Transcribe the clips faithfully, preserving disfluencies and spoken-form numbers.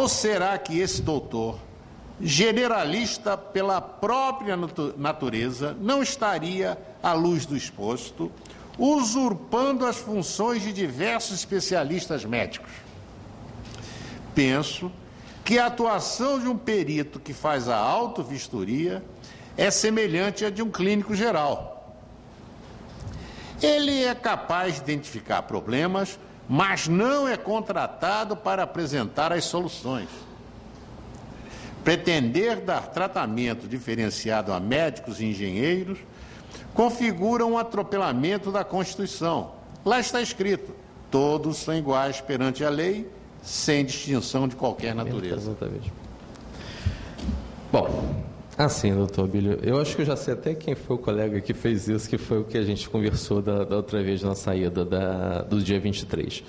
Ou será que esse doutor, generalista pela própria natureza, não estaria, à luz do exposto, usurpando as funções de diversos especialistas médicos? Penso que a atuação de um perito que faz a autovistoria é semelhante à de um clínico geral. Ele é capaz de identificar problemas, mas não é contratado para apresentar as soluções. Pretender dar tratamento diferenciado a médicos e engenheiros configura um atropelamento da Constituição. Lá está escrito: todos são iguais perante a lei, sem distinção de qualquer natureza. Exatamente. Bom, assim, doutor Abílio, eu acho que eu já sei até quem foi o colega que fez isso, que foi o que a gente conversou da, da outra vez na saída da, do dia vinte e três.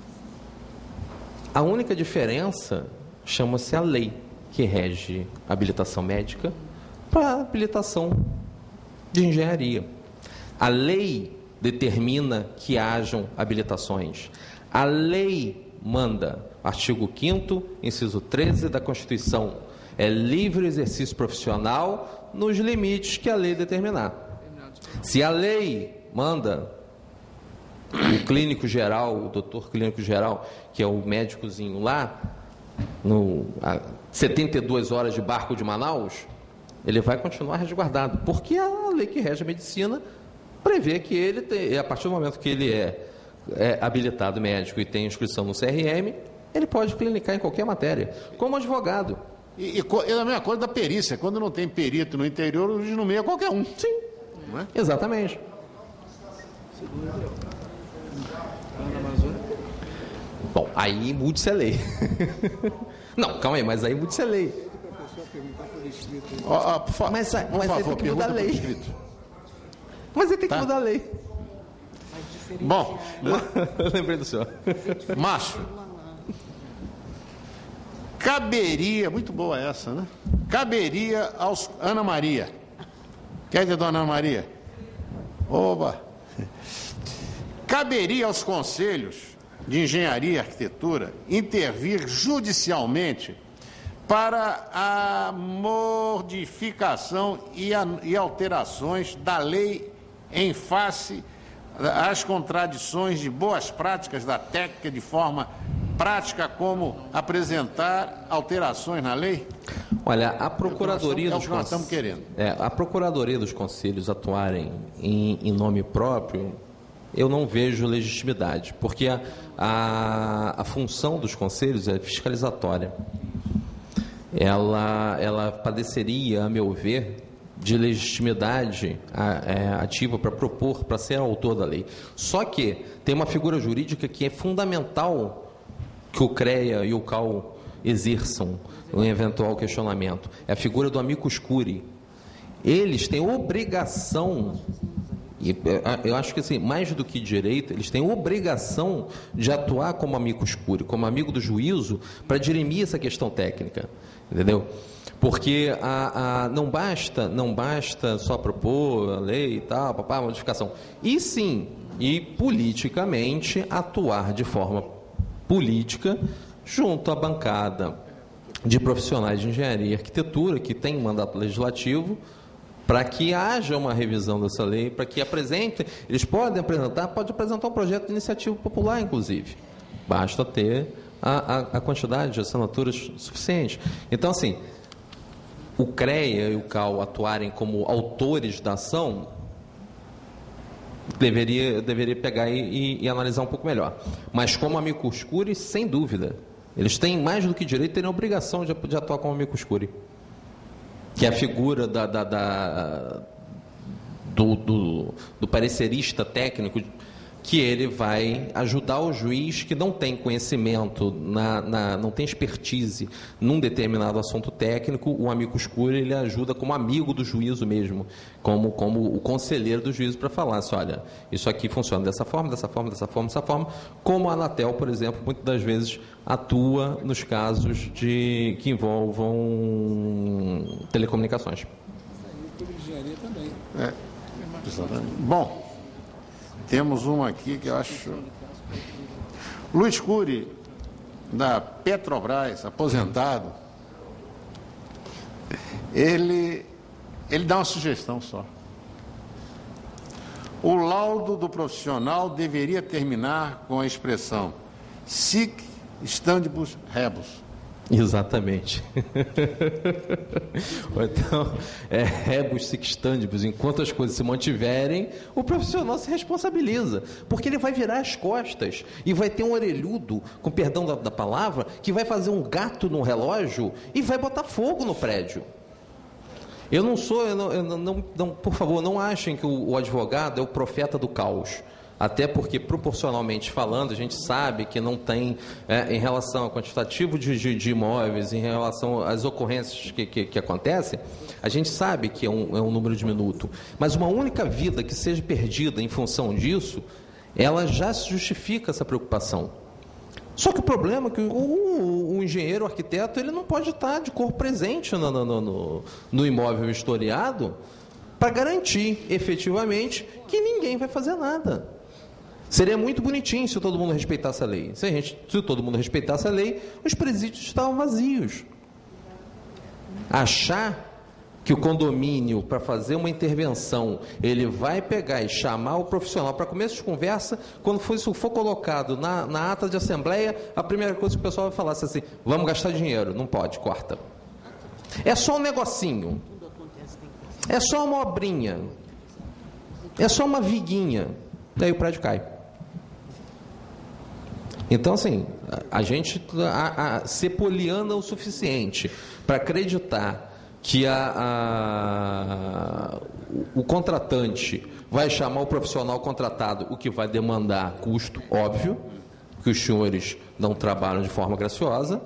A única diferença chama-se a lei, que rege a habilitação médica para a habilitação de engenharia. A lei determina que hajam habilitações. A lei manda, artigo quinto, inciso treze da Constituição, é livre exercício profissional nos limites que a lei determinar. Se a lei manda o clínico geral, o doutor clínico geral, que é o médicozinho lá, no, a setenta e duas horas de barco de Manaus, ele vai continuar resguardado, porque a lei que rege a medicina prevê que ele, tem, a partir do momento que ele é é habilitado médico e tem inscrição no C R M, ele pode clinicar em qualquer matéria, como advogado. E, e, e a mesma coisa da perícia, quando não tem perito no interior, o juiz nomeia qualquer um. Sim, não é? Exatamente. Bom, aí mude-se a lei. Não, calma aí, mas aí mude-se a lei. Ó, ó, por fa- mas por mas favor, aí tem que mudar a lei. Mas aí tem que Tá. mudar a lei. Bom, Eu lembrei do senhor. Márcio, caberia, muito boa essa, né? Caberia aos... Ana Maria. Quer dizer, dona Ana Maria? Oba! Caberia aos conselhos de engenharia e arquitetura intervir judicialmente para a modificação e, a, e alterações da lei em face às contradições de boas práticas da técnica, de forma prática, como apresentar alterações na lei? Olha, a Procuradoria é o dos que nós Conselhos, estamos querendo. É, a Procuradoria dos Conselhos atuarem em, em nome próprio, eu não vejo legitimidade, porque a, a, a função dos conselhos é fiscalizatória. Ela, ela padeceria, a meu ver, de legitimidade ativa para propor, para ser autor da lei. Só que tem uma figura jurídica que é fundamental que o CREA e o CAU exerçam um eventual questionamento. É a figura do amicus curiae. Eles têm obrigação, e eu acho que assim, mais do que direito, eles têm obrigação de atuar como amicus curiae, como amigo do juízo, para dirimir essa questão técnica, entendeu? Porque a, a, não basta, não basta só propor a lei e tal, papá, modificação. E sim, e politicamente atuar de forma política junto à bancada de profissionais de engenharia e arquitetura que tem mandato legislativo, para que haja uma revisão dessa lei, para que apresentem, eles podem apresentar, pode apresentar um projeto de iniciativa popular, inclusive. Basta ter a, a, a quantidade de assinaturas suficiente. Então, assim, o CREA e o CAU atuarem como autores da ação, deveria, deveria pegar e, e, e analisar um pouco melhor. Mas como amicus curiae, sem dúvida, eles têm mais do que direito, terem a obrigação de, de atuar como amicus curiae, que é a figura da, da, da, do, do, do parecerista técnico, que ele vai ajudar o juiz que não tem conhecimento, na, na, não tem expertise num determinado assunto técnico. O amicus curiae, ele ajuda como amigo do juízo mesmo, como, como o conselheiro do juízo, para falar assim, olha, isso aqui funciona dessa forma, dessa forma, dessa forma, dessa forma, como a Anatel, por exemplo, muitas das vezes atua nos casos de, que envolvam telecomunicações. Engenharia também. É. Bom, temos uma aqui que eu acho... Luiz Cury, da Petrobras, aposentado, ele, ele dá uma sugestão só. O laudo do profissional deveria terminar com a expressão sic stantibus rebus. Exatamente. Ou então, é rebus sic stantibus, enquanto as coisas se mantiverem, o profissional se responsabiliza, porque ele vai virar as costas e vai ter um orelhudo, com perdão da, da palavra, que vai fazer um gato no relógio e vai botar fogo no prédio. Eu não sou, eu não, eu não, não, por favor, não achem que o, o advogado é o profeta do caos. Até porque, proporcionalmente falando, a gente sabe que não tem, é, em relação ao quantitativo de, de, de imóveis, em relação às ocorrências que, que, que acontecem, a gente sabe que é um, é um número diminuto. Mas uma única vida que seja perdida em função disso, ela já justifica essa preocupação. Só que o problema é que o, o, o engenheiro, o arquiteto, ele não pode estar de corpo presente no, no, no, no imóvel vistoriado para garantir, efetivamente, que ninguém vai fazer nada. Seria muito bonitinho se todo mundo respeitasse a lei. Se, a gente, se todo mundo respeitasse a lei, os presídios estavam vazios. Achar que o condomínio, para fazer uma intervenção, ele vai pegar e chamar o profissional para começo de conversa, quando for, isso for colocado na, na ata de assembleia, a primeira coisa que o pessoal vai falar é assim, vamos gastar dinheiro. Não pode, corta. É só um negocinho. É só uma obrinha. É só uma viguinha. Daí o prédio cai. Então, assim, a, a gente a, a, ser poliana o suficiente para acreditar que a, a, o, o contratante vai chamar o profissional contratado, o que vai demandar custo, óbvio, que os senhores não trabalham de forma graciosa,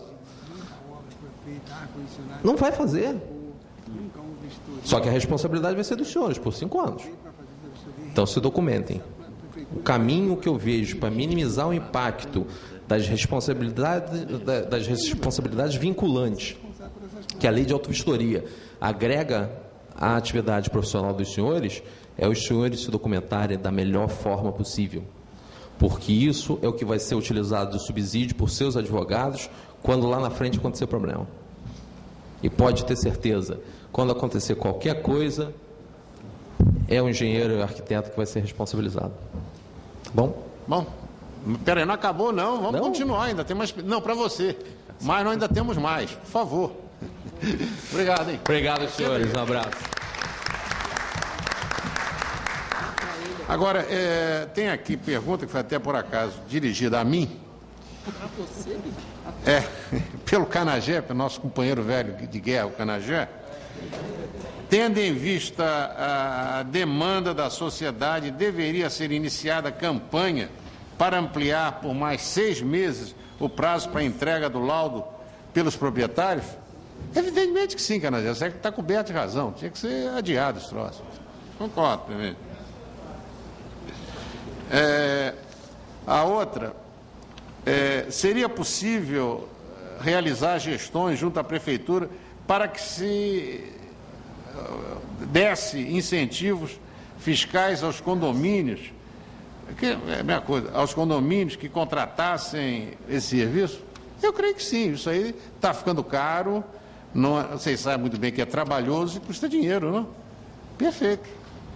não vai fazer. Só que a responsabilidade vai ser dos senhores por cinco anos. Então, se documentem. O caminho que eu vejo para minimizar o impacto das responsabilidades, das responsabilidades vinculantes, que a lei de autovistoria agrega à atividade profissional dos senhores, é os senhores se documentarem da melhor forma possível. Porque isso é o que vai ser utilizado de subsídio por seus advogados quando lá na frente acontecer problema. E pode ter certeza, quando acontecer qualquer coisa, é o engenheiro e o arquiteto que vai ser responsabilizado. Bom? Bom, peraí, não acabou não, vamos não? continuar ainda, tem mais, não, para você, mas nós ainda temos mais, por favor. Obrigado, hein? Obrigado, senhores, um abraço. Agora, é, tem aqui pergunta que foi até por acaso dirigida a mim. Para você? É, pelo Canagé, pelo nosso companheiro velho de guerra, o Canagé. Tendo em vista a demanda da sociedade, deveria ser iniciada campanha para ampliar por mais seis meses o prazo para a entrega do laudo pelos proprietários? Evidentemente que sim, Canagé, você está coberto de razão, tinha que ser adiado esse troço. Concordo, primeiro. É, a outra, é, seria possível realizar gestões junto à Prefeitura para que se desse incentivos fiscais aos condomínios, que é a minha coisa, aos condomínios que contratassem esse serviço? Eu creio que sim, isso aí está ficando caro, não, vocês sabem muito bem que é trabalhoso e custa dinheiro, não? Perfeito.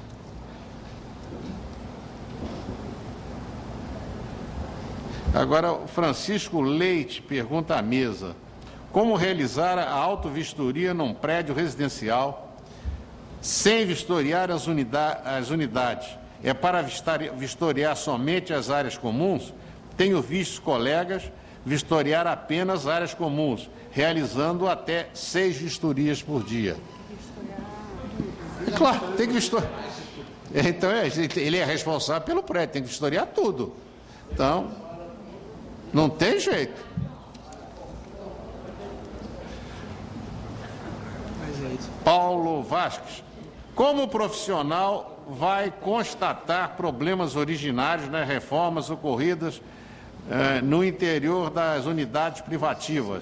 Agora, o Francisco Leite pergunta à mesa: como realizar a autovistoria num prédio residencial sem vistoriar as, unida as unidades? É para vistoriar somente as áreas comuns? Tenho visto colegas vistoriar apenas áreas comuns, realizando até seis vistorias por dia. É claro, tem que vistoriar. Então, ele é responsável pelo prédio, tem que vistoriar tudo. Então, não tem jeito. Paulo Vasques: como o profissional vai constatar problemas originários nas reformas ocorridas eh, no interior das unidades privativas?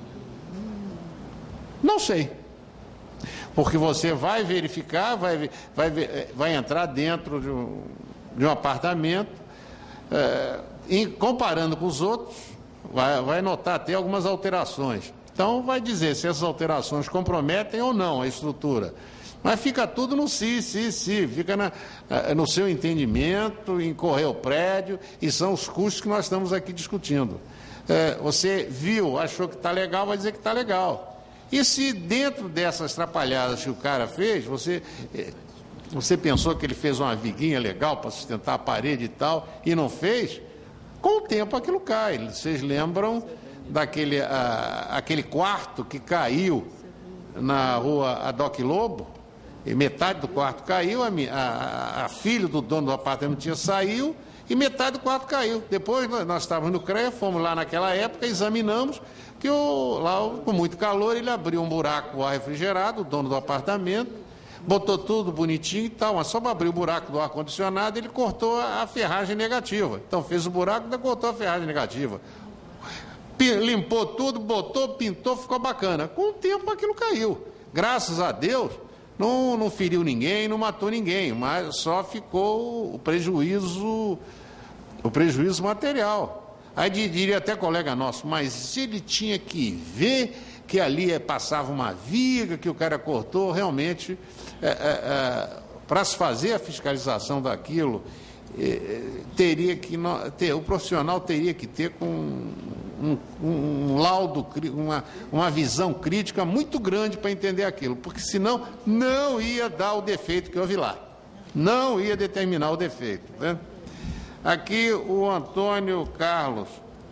Não sei. Porque você vai verificar, vai, vai, vai entrar dentro de um, de um apartamento, eh, e comparando com os outros, vai, vai notar até algumas alterações. Então, vai dizer se essas alterações comprometem ou não a estrutura. Mas fica tudo no si, si, si, fica na, no seu entendimento, em correr o prédio, e são os custos que nós estamos aqui discutindo. É, você viu, achou que está legal, vai dizer que está legal. E se dentro dessas atrapalhadas que o cara fez, você, você pensou que ele fez uma viguinha legal para sustentar a parede e tal, e não fez, com o tempo aquilo cai. Vocês lembram daquele a, aquele quarto que caiu na rua Adoc Lobo? E metade do quarto caiu, a, a, a filha do dono do apartamento tinha saiu e metade do quarto caiu. Depois nós estávamos no CREA, fomos lá naquela época, examinamos que o, lá com muito calor ele abriu um buraco do ar refrigerado, o dono do apartamento, botou tudo bonitinho e tal, mas só para abrir o buraco do ar-condicionado ele cortou a, a ferragem negativa. Então fez o buraco e ainda cortou a ferragem negativa. Limpou tudo, botou, pintou, ficou bacana. Com o tempo aquilo caiu. Graças a Deus, Não, não feriu ninguém, não matou ninguém, mas só ficou o prejuízo, o prejuízo material. Aí diria até colega nosso, mas ele tinha que ver que ali passava uma viga, que o cara cortou, realmente, é, é, é, para se fazer a fiscalização daquilo, é, teria que, ter, o profissional teria que ter com um, um, um laudo, uma, uma visão crítica muito grande para entender aquilo, porque senão não ia dar o defeito que houve lá, não ia determinar o defeito, né? Aqui o Antônio Carlos,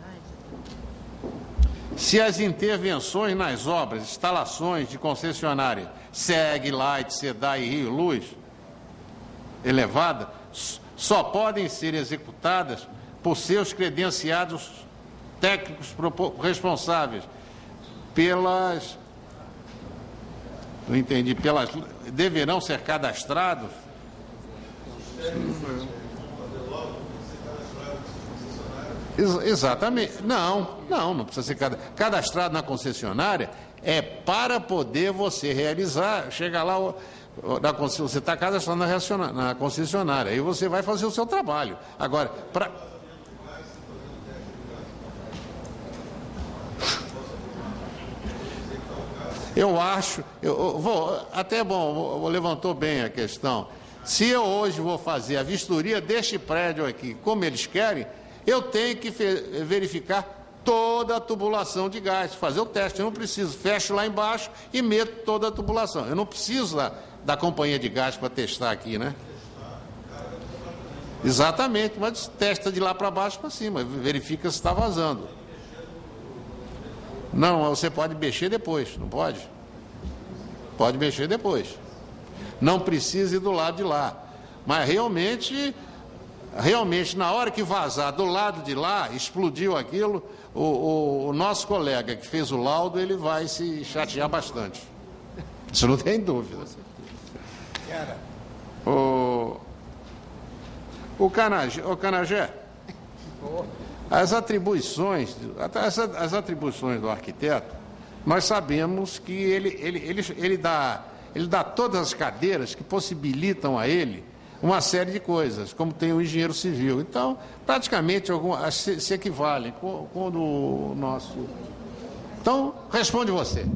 se as intervenções nas obras, instalações de concessionária, SEG, Light, SEDAI e Rio Luz, elevada, só podem ser executadas por seus credenciados técnicos responsáveis pelas, não entendi, pelas, deverão ser cadastrados. Ex exatamente, não, não, não precisa ser cadastrado na concessionária, é para poder você realizar, chega lá, na, você está cadastrado na, na concessionária, aí você vai fazer o seu trabalho. Agora, para... Eu acho, eu vou, até bom, levantou bem a questão. Se eu hoje vou fazer a vistoria deste prédio aqui, como eles querem, eu tenho que verificar toda a tubulação de gás, fazer o teste. Eu não preciso, fecho lá embaixo e meto toda a tubulação. Eu não preciso da, da companhia de gás para testar aqui, né? Exatamente, mas testa de lá para baixo para cima, verifica se está vazando. Não, você pode mexer depois, não pode? Pode mexer depois. Não precisa ir do lado de lá. Mas realmente, realmente, na hora que vazar do lado de lá, explodiu aquilo, o, o, o nosso colega que fez o laudo, ele vai se chatear bastante. Isso não tem dúvida. O, o Canagé, o Canagé, as atribuições, as, as atribuições do arquiteto, nós sabemos que ele, ele, ele, ele, dá, ele dá todas as cadeiras que possibilitam a ele uma série de coisas, como tem o engenheiro civil. Então, praticamente, algumas, se, se equivalem com, com o nosso... Então, responde você.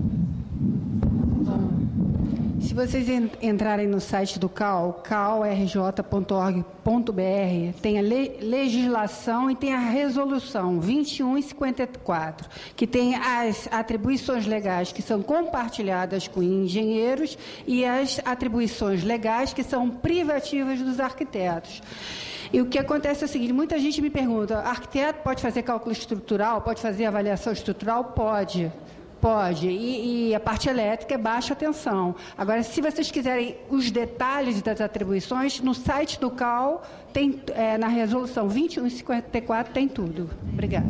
Se vocês entrarem no site do C A U, cal r j ponto org ponto b r, tem a le legislação e tem a resolução vinte e um e cinquenta e quatro, que tem as atribuições legais que são compartilhadas com engenheiros e as atribuições legais que são privativas dos arquitetos. E o que acontece é o seguinte, muita gente me pergunta, arquiteto pode fazer cálculo estrutural, pode fazer avaliação estrutural? Pode. Pode, e, e a parte elétrica é baixa tensão. Agora, se vocês quiserem os detalhes das atribuições, no site do C A U, tem, é, na resolução vinte e um e cinquenta e quatro, tem tudo. Obrigada.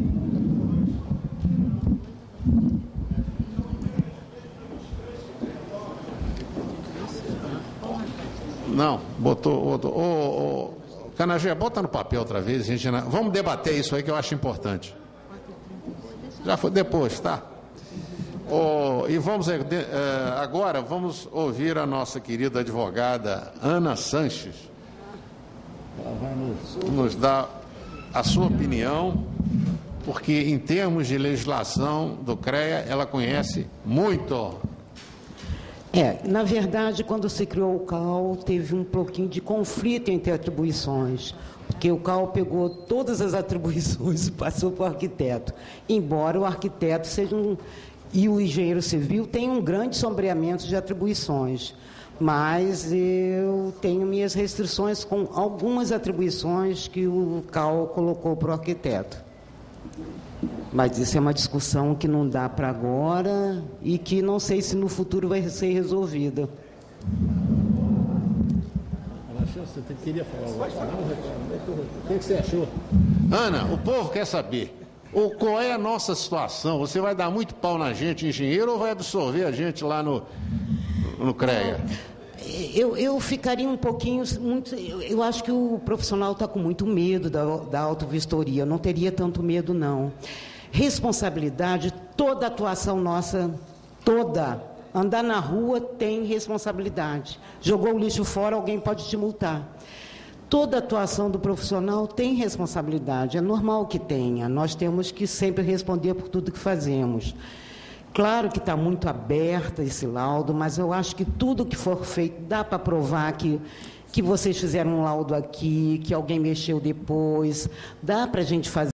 Não, botou... botou ô, ô, Canagé, bota no papel outra vez. A gente, vamos debater isso aí que eu acho importante. Já foi depois, tá? Oh, e vamos uh, agora vamos ouvir a nossa querida advogada Ana Sanches. Ela vai nos, nos dar a sua opinião porque em termos de legislação do CREA, ela conhece muito. É, na verdade, quando se criou o C A U, teve um pouquinho de conflito entre atribuições, porque o C A U pegou todas as atribuições e passou para o arquiteto, embora o arquiteto seja um... e o engenheiro civil tenham um grande sombreamento de atribuições, mas eu tenho minhas restrições com algumas atribuições que o C A U colocou para o arquiteto. Mas isso é uma discussão que não dá para agora e que não sei se no futuro vai ser resolvida. Você queria falar agora? O que você achou? Ana, o povo quer saber o, qual é a nossa situação. Você vai dar muito pau na gente, engenheiro, ou vai absorver a gente lá no, no CREA? Eu, eu ficaria um pouquinho... Muito, eu, eu acho que o profissional está com muito medo da, da autovistoria. Eu não teria tanto medo, não. Responsabilidade, toda atuação nossa, toda. Andar na rua tem responsabilidade. Jogou o lixo fora, alguém pode te multar. Toda atuação do profissional tem responsabilidade. É normal que tenha. Nós temos que sempre responder por tudo que fazemos. Claro que está muito aberto esse laudo, mas eu acho que tudo que for feito dá para provar que, que vocês fizeram um laudo aqui, que alguém mexeu depois. Dá para a gente fazer